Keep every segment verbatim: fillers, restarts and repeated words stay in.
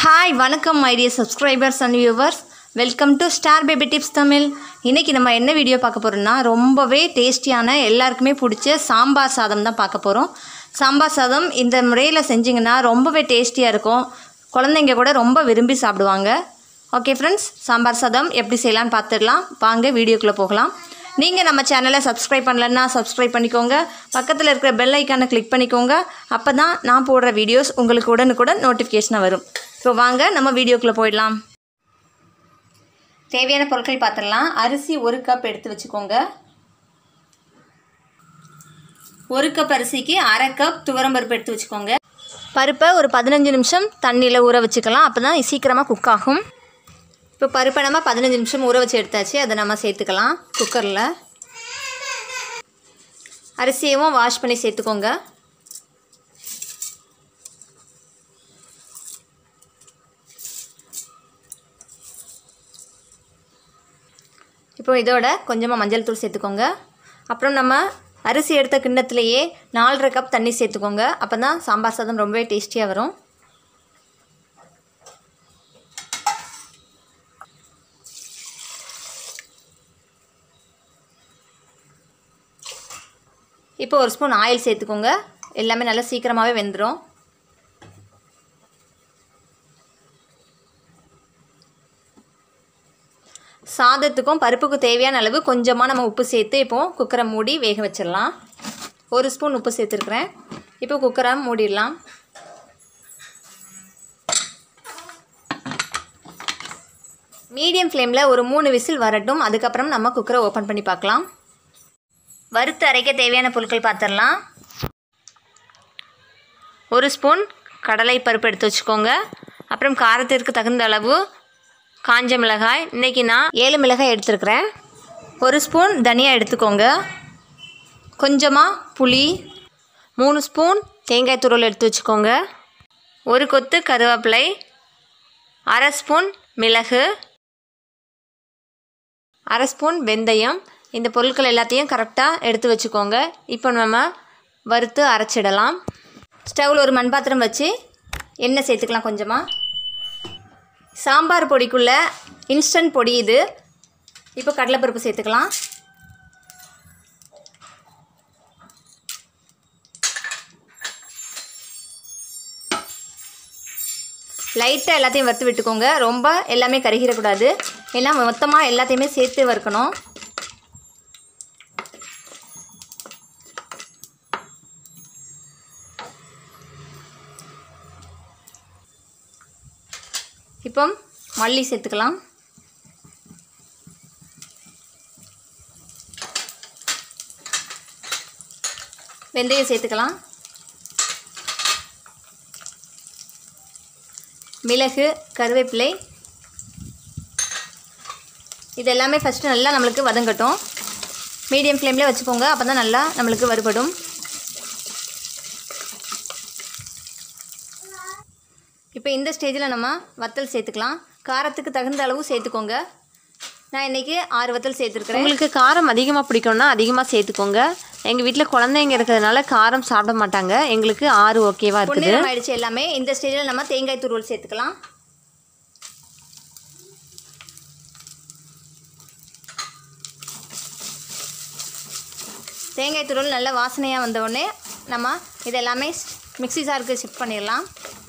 Hi, welcome my dear subscribers and viewers. Welcome to Star Baby Tips Tamil. இன்னைக்கு நம்ம என்ன video பார்க்க போறோம்னா ரொம்பவே டேஸ்டியான எல்லாருக்குமே பிடிச்ச சாம்பார் சாதம் தான் பார்க்க போறோம். சாம்பார் சாதம் இந்த முறையில் செஞ்சீங்கன்னா ரொம்பவே டேஸ்டியா இருக்கும். குழந்தைங்க கூட ரொம்ப விரும்பி சாப்பிடுவாங்க. ஓகே फ्रेंड्स, சாம்பார் சாதம் எப்படி செய்யலாம்னு பார்த்துடலாம். வாங்க வீடியோக்குள்ள போகலாம். நீங்கள் நம்ம சேனலை சப்ஸ்கிரைப் பண்ணலன்னா சப்ஸ்கிரைப் பண்ணிக்கோங்க. பக்கத்தில் இருக்கிற பெல் ஐக்கானை கிளிக் பண்ணிக்கோங்க. அப்போ தான் நான் போடுற வீடியோஸ் உங்களுக்கு உடனுக்குடன் நோட்டிஃபிகேஷனாக வரும். இப்போ வாங்க நம்ம வீடியோக்குள்ளே போயிடலாம். தேவையான பொருட்கள் பார்த்துடலாம். அரிசி ஒரு கப் எடுத்து வச்சுக்கோங்க. ஒரு கப் அரிசிக்கு அரை கப் துவரம்பருப்பு எடுத்து வச்சுக்கோங்க. பருப்பை ஒரு பதினஞ்சு நிமிஷம் தண்ணியில் ஊற வச்சுக்கலாம். அப்போ தான் சீக்கிரமாக குக் ஆகும். இப்போ பருப்பை நம்ம பதினஞ்சு நிமிஷம் ஊற வச்சு எடுத்தாச்சு. அதை நம்ம சேர்த்துக்கலாம் குக்கரில். அரிசியவும் வாஷ் பண்ணி சேர்த்துக்கோங்க. இப்போ இதோட கொஞ்சமாக மஞ்சள் தூள் சேர்த்துக்கோங்க. அப்புறம் நம்ம அரிசி எடுத்த கிண்ணத்துலேயே நாலரை கப் தண்ணி சேர்த்துக்கோங்க. அப்போ தான் சாம்பார் சாதம் ரொம்பவே டேஸ்டியாக வரும். இப்போ ஒரு ஸ்பூன் ஆயில் சேர்த்துக்கோங்க. எல்லாமே நல்லா சீக்கிரமாகவே வெந்துடும். சாதத்துக்கும் பருப்புக்கும் தேவையான அளவு கொஞ்சமாக நம்ம உப்பு சேர்த்து இப்போது குக்கரை மூடி வேக வச்சிடலாம். ஒரு ஸ்பூன் உப்பு சேர்த்துருக்குறேன். இப்போ குக்கரை மூடிடலாம். மீடியம் ஃப்ளேமில் ஒரு மூணு விசில் வரட்டும். அதுக்கப்புறம் நம்ம குக்கரை ஓப்பன் பண்ணி பார்க்கலாம். வறுத்து அரைக்க தேவையான பொருட்கள் பார்த்துடலாம். ஒரு ஸ்பூன் கடலை பருப்பு எடுத்து வச்சுக்கோங்க. அப்புறம் காரத்திற்கு தகுந்த அளவு காஞ்ச மிளகாய், இன்றைக்கி நான் ஏழு மிளகாய் எடுத்துருக்கிறேன். ஒரு ஸ்பூன் தனியா எடுத்துக்கோங்க. கொஞ்சமாக புளி, மூணு ஸ்பூன் தேங்காய் துருவல் எடுத்து வச்சுக்கோங்க. ஒரு கொத்து கருவேப்பிலை, அரை ஸ்பூன் மிளகு, அரை ஸ்பூன் வெந்தயம். இந்த பொருட்கள் எல்லாத்தையும் கரெக்டாக எடுத்து வச்சுக்கோங்க. இப்போ நம்ம வறுத்து அரைச்சிடலாம். ஸ்டவ்வில் ஒரு மண்பாத்திரம் வச்சு எண்ணெய் சேர்த்துக்கலாம் கொஞ்சமாக. சாம்பார் பொடிக்குள்ள இன்ஸ்டன்ட் பொடி இது. இப்போ கடலைப்பருப்பு சேர்த்துக்கலாம். லைட்டாக எல்லாத்தையும் வறுத்து விட்டுக்கோங்க. ரொம்ப எல்லாமே கருகிடக்கூடாது. ஏன்னா மொத்தமாக எல்லாத்தையுமே சேர்த்து வறுக்கணும். இப்போ மல்லி சேர்த்துக்கலாம். வெந்தயம் சேர்த்துக்கலாம். மிளகு, கருவேப்பிலை, இது எல்லாமே ஃபஸ்ட்டு நல்லா நம்மளுக்கு வதங்கட்டும். மீடியம் ஃப்ளேமில் வச்சுக்கோங்க. அப்போ தான் நல்லா நம்மளுக்கு வறுபடும். இப்போ இந்த ஸ்டேஜில் நம்ம வத்தல் சேர்த்துக்கலாம். காரத்துக்கு தகுந்த அளவு சேர்த்துக்கோங்க. நான் இன்றைக்கி ஆறு வத்தல் சேர்த்துருக்குறேன். உங்களுக்கு காரம் அதிகமாக பிடிக்கும்னா அதிகமாக சேர்த்துக்கோங்க. எங்கள் வீட்டில் குழந்தைங்க இருக்கிறதுனால காரம் சாப்பிட மாட்டாங்க. எங்களுக்கு ஆறு ஓகேவாக இருக்குது. பொன்னிறம் ஆயிடுச்சு எல்லாமே. இந்த ஸ்டேஜில் நம்ம தேங்காய் துருவல் சேர்த்துக்கலாம். தேங்காய் துருவல் நல்லா வாசனையாக வந்தவுடனே நம்ம இதெல்லாமே மிக்ஸி ஜாருக்கு ஷிஃப்ட் பண்ணிடலாம்.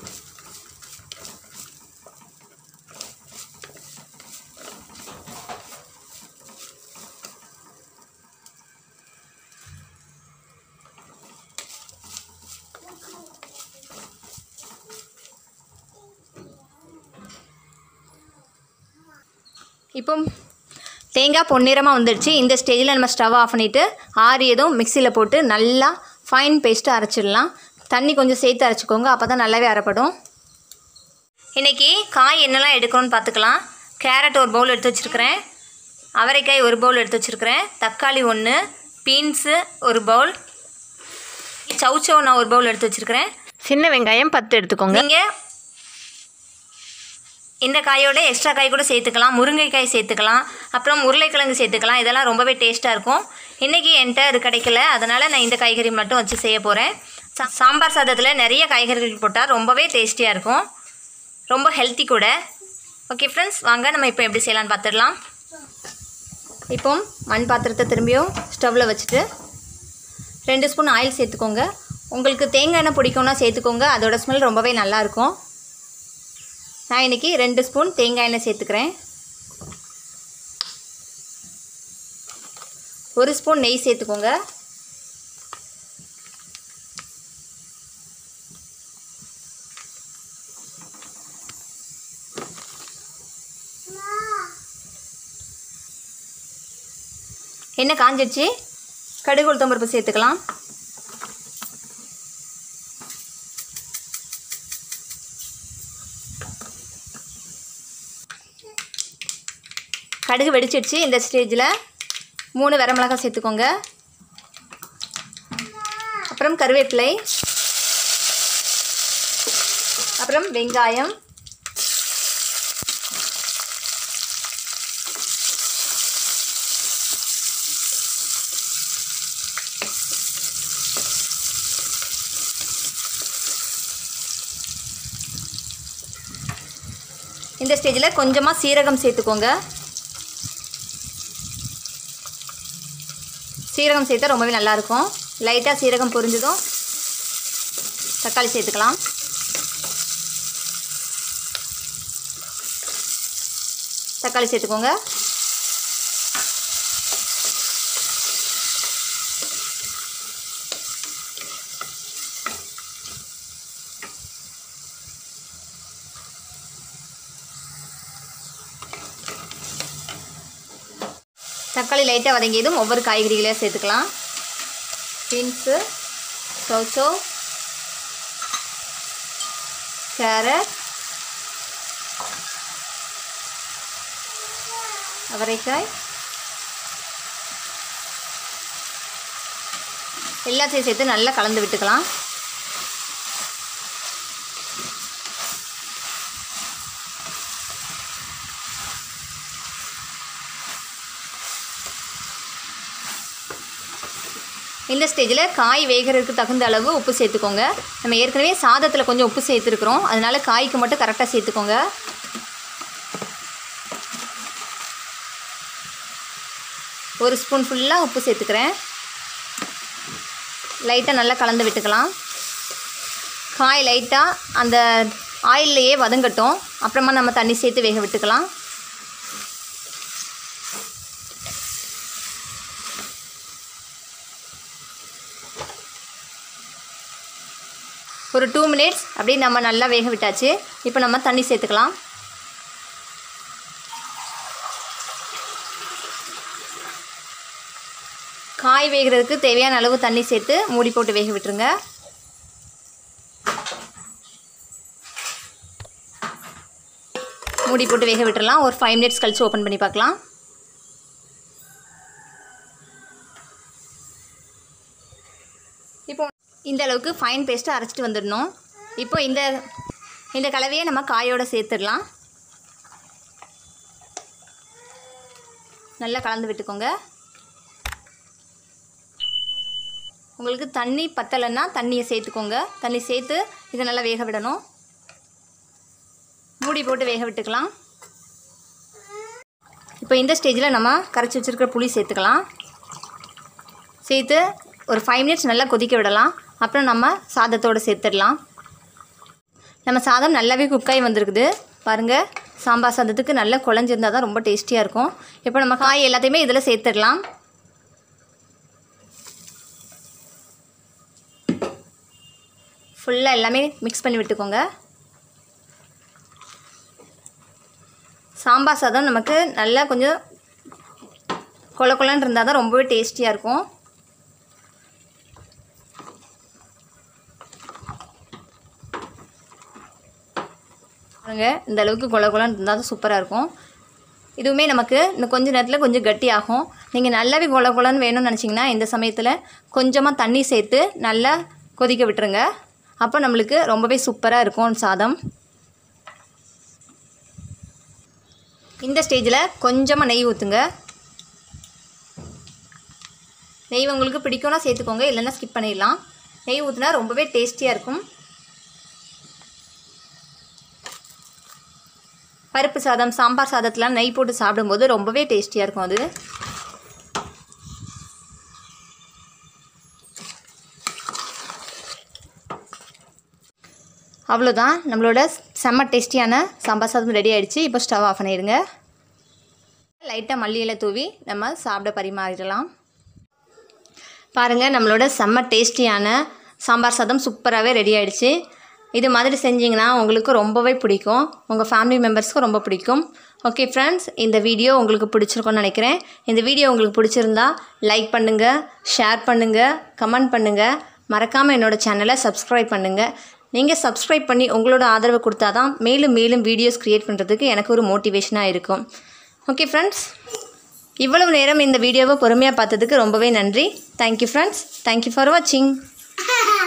இப்போ தேங்காய் பொன்னிறமாக வந்துடுச்சு. இந்த ஸ்டேஜில் நம்ம ஸ்டவ் ஆஃப் பண்ணிவிட்டு ஆறியதும் மிக்சியில் போட்டு நல்லா ஃபைன் பேஸ்ட்டு அரைச்சிடலாம். தண்ணி கொஞ்சம் சேர்த்து அரைச்சிக்கோங்க. அப்போ தான் நல்லாவே அரைப்படும். இன்றைக்கி காய் என்னெல்லாம் எடுக்கணும்னு பார்த்துக்கலாம். கேரட் ஒரு பவுல் எடுத்து வச்சுருக்கிறேன். அவரைக்காய் ஒரு பவுல் எடுத்து வச்சுருக்கிறேன். தக்காளி ஒன்று, பீன்ஸு ஒரு பவுல், சவுச்சோ நான் ஒரு பவுல் எடுத்து வச்சுருக்கிறேன். சின்ன வெங்காயம் பத்து எடுத்துக்கோங்க. நீங்கள் இந்த காயோட எக்ஸ்ட்ரா காய் கூட சேர்த்துக்கலாம். முருங்கைக்காய் சேர்த்துக்கலாம். அப்புறம் உருளைக்கிழங்கு சேர்த்துக்கலாம். இதெல்லாம் ரொம்பவே டேஸ்ட்டாக இருக்கும். இன்றைக்கி என்கிட்ட அது கிடைக்கல, அதனால் நான் இந்த காய்கறி மட்டும் வச்சு செய்ய போகிறேன். சாம்பார் சாதத்தில் நிறைய காய்கறிகள் போட்டால் ரொம்பவே டேஸ்டியாக இருக்கும். ரொம்ப ஹெல்த்தி கூட. ஓகே ஃப்ரெண்ட்ஸ், வாங்க நம்ம இப்போ எப்படி செய்யலான்னு பார்த்துடலாம். இப்போ மண் பாத்திரத்தை திரும்பியும் ஸ்டவ்வில் வச்சுட்டு ரெண்டு ஸ்பூன் ஆயில் சேர்த்துக்கோங்க. உங்களுக்கு தேங்காய் எண்ணெய் பிடிக்கும்னா சேர்த்துக்கோங்க, அதோட ஸ்மெல் ரொம்பவே நல்லாயிருக்கும். நான் இன்றைக்கி ரெண்டு ஸ்பூன் தேங்காய் எண்ணெய் சேர்த்துக்கிறேன். ஒரு ஸ்பூன் நெய் சேர்த்துக்கோங்க. எண்ணெய் காஞ்சிடுச்சு, கடுகு உளுத்தம் பருப்பு சேர்த்துக்கலாம். கடுகு வெடிச்சிடுச்சு. இந்த ஸ்டேஜில் மூணு வரமிளகாய் சேர்த்துக்கோங்க. அப்புறம் கருவேப்பிலை, அப்புறம் வெங்காயம், இந்த ஸ்டேஜில் கொஞ்சமாக சீரகம் சேர்த்துக்கோங்க. சீரகம் சேர்த்தா ரொம்பவே நல்லாயிருக்கும். லைட்டாக சீரகம் பொரிஞ்சதும் தக்காளி சேர்த்துக்கலாம். தக்காளி சேர்த்துக்கோங்க. தக்காளி லைட்டாக வதங்கியதும் ஒவ்வொரு காய்கறிகளையும் சேர்த்துக்கலாம். பீன்ஸு, சௌசௌ, கேரட், அவரைக்காய், எல்லாத்தையும் சேர்த்து நல்லா கலந்து விட்டுக்கலாம். இந்த ஸ்டேஜில் காய் வேகிறதுக்கு தகுந்த அளவு உப்பு சேர்த்துக்கோங்க. நம்ம ஏற்கனவே சாதத்தில் கொஞ்சம் உப்பு சேர்த்துருக்குறோம், அதனால் காய்க்கு மட்டும் கரெக்டாக சேர்த்துக்கோங்க. ஒரு ஸ்பூன் ஃபுல்லாக உப்பு சேர்த்துக்கிறேன். லைட்டாக நல்லா கலந்து விட்டுக்கலாம். காய் லைட்டாக அந்த ஆயில்லையே வதங்கட்டும், அப்புறமா நம்ம தண்ணி சேர்த்து வேக விட்டுக்கலாம். ஒரு டூ மினிட்ஸ் அப்படியே நம்ம நல்லா வேக விட்டாச்சு. இப்போ நம்ம தண்ணி சேர்த்துக்கலாம். காய் வேகிறதுக்கு தேவையான அளவு தண்ணி சேர்த்து மூடி போட்டு வேக விட்டுருங்க. மூடி போட்டு வேக விட்டுறலாம். ஒரு ஃபைவ் மினிட்ஸ் கழித்து ஓப்பன் பண்ணி பார்க்கலாம். இப்போ இந்த அளவுக்கு ஃபைன் பேஸ்ட்டை அரைச்சிட்டு வந்துடணும். இப்போ இந்த இந்த கலவையை நம்ம காயோடு சேர்த்துடலாம். நல்லா கலந்து விட்டுக்கோங்க. உங்களுக்கு தண்ணி பத்தலைன்னா தண்ணியை சேர்த்துக்கோங்க. தண்ணி சேர்த்து இதை நல்லா வேக விடணும். மூடி போட்டு வேக விட்டுக்கலாம். இப்போ இந்த ஸ்டேஜில் நம்ம கரைச்சி வச்சுருக்கிற புளி சேர்த்துக்கலாம். சேர்த்து ஒரு ஃபைவ் மினிட்ஸ் நல்லா கொதிக்க விடலாம். அப்புறம் நம்ம சாதத்தோடு சேர்த்துடலாம். நம்ம சாதம் நல்லாவே குக்காகி வந்திருக்குது பாருங்கள். சாம்பார் சாதத்துக்கு நல்லா குழஞ்சிருந்தால் தான் ரொம்ப டேஸ்டியாக இருக்கும். இப்போ நம்ம காய் எல்லாத்தையுமே இதில் சேர்த்துடலாம். ஃபுல்லாக எல்லாமே மிக்ஸ் பண்ணி விட்டுக்கோங்க. சாம்பார் சாதம் நமக்கு நல்லா கொஞ்சம் கொல கொலன்னு இருந்தால் தான் ரொம்பவே டேஸ்டியாக இருக்கும். பாருங்க, இந்த அளவுக்கு கொல கொலன்னு இருந்தால் தான் சூப்பராக இருக்கும். இதுவுமே நமக்கு இன்னும் கொஞ்சம் நேரத்தில் கொஞ்சம் கட்டி ஆகும். நீங்கள் நல்லாவே கொல கொலன்னு வேணும்னு நினச்சிங்கன்னா இந்த சமயத்தில் கொஞ்சமாக தண்ணி சேர்த்து நல்லா கொதிக்க விட்டுருங்க. அப்போ நம்மளுக்கு ரொம்பவே சூப்பராக இருக்கும் சாதம். இந்த ஸ்டேஜில் கொஞ்சமாக நெய் ஊற்றுங்க. நெய் உங்களுக்கு பிடிக்கும்னா சேர்த்துக்கோங்க, இல்லைன்னா ஸ்கிப் பண்ணிடலாம். நெய் ஊற்றினா ரொம்பவே டேஸ்டியாக இருக்கும். பருப்பு சாதம், சாம்பார் சாதத்துலாம் நெய் போட்டு சாப்பிடும்போது ரொம்பவே டேஸ்டியாக இருக்கும் அது. அவ்வளோதான், நம்மளோட செம்ம டேஸ்டியான சாம்பார் சாதம் ரெடி ஆகிடுச்சு. இப்போ ஸ்டவ் ஆஃப் பண்ணிடுங்க. லைட்டாக மல்லி இலை தூவி நம்ம சாப்பிட பரிமாறிடலாம். பாருங்கள், நம்மளோட செம்ம டேஸ்டியான சாம்பார் சாதம் சூப்பராகவே ரெடி ஆகிடுச்சு. இது மாதிரி செஞ்சிங்கன்னா உங்களுக்கு ரொம்பவே பிடிக்கும், உங்கள் ஃபேமிலி மெம்பர்ஸ்க்கும் ரொம்ப பிடிக்கும். ஓகே ஃப்ரெண்ட்ஸ், இந்த வீடியோ உங்களுக்கு பிடிச்சிருக்கும்னு நினைக்கிறேன். இந்த வீடியோ உங்களுக்கு பிடிச்சிருந்தா லைக் பண்ணுங்கள், ஷேர் பண்ணுங்கள், கமெண்ட் பண்ணுங்கள். மறக்காமல் என்னோடய சேனலை சப்ஸ்கிரைப் பண்ணுங்கள். நீங்கள் சப்ஸ்கிரைப் பண்ணி உங்களோட ஆதரவு கொடுத்தா தான் மேலும் மேலும் வீடியோஸ் க்ரியேட் பண்ணுறதுக்கு எனக்கு ஒரு மோட்டிவேஷனாக இருக்கும். ஓகே ஃப்ரெண்ட்ஸ், இவ்வளவு நேரம் இந்த வீடியோவை பொறுமையாக பார்த்ததுக்கு ரொம்பவே நன்றி. தேங்க்யூ ஃப்ரெண்ட்ஸ், தேங்க்யூ ஃபார் வாட்சிங்.